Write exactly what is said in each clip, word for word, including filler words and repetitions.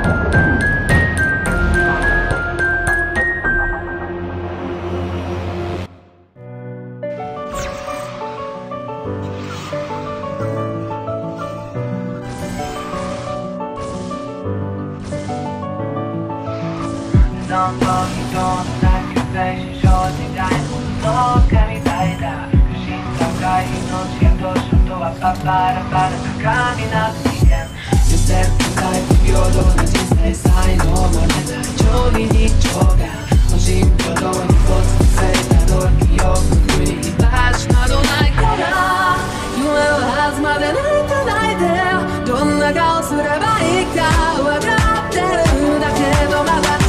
どんどん人の泣きフェイス正直がの神体だ不審高い命やどうしようとはパパラパラ高みな人間寄せる高い不平等な人生才能もれない上位日常が無人挙動に没された動機をくくり居場所などないから夢ははずまで泣いて泣いてどんな顔すればいいか分かってるだけどまだ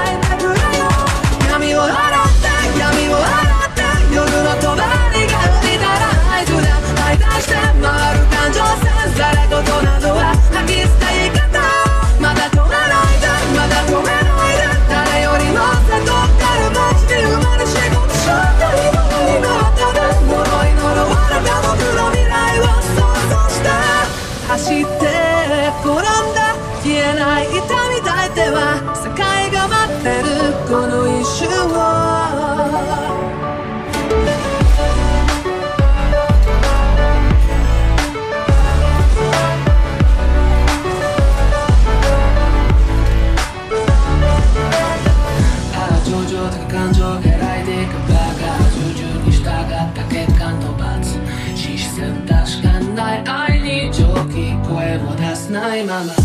闇を洗って闇を洗って夜の帳が降りたら合図で相対して回る感情線され事などは吐き捨て言い方まだ止めないでまだ止めないで誰よりもせとってる街に生まれ仕事しようと今今はただ呪い呪われた僕の未来を想像して走って転んだ消えない痛み抱いては世界が待ってるこの一瞬を情緒的感情が揺いでいくバカ従順に従った結果と罰視線確かない愛に蒸気声を出せないまま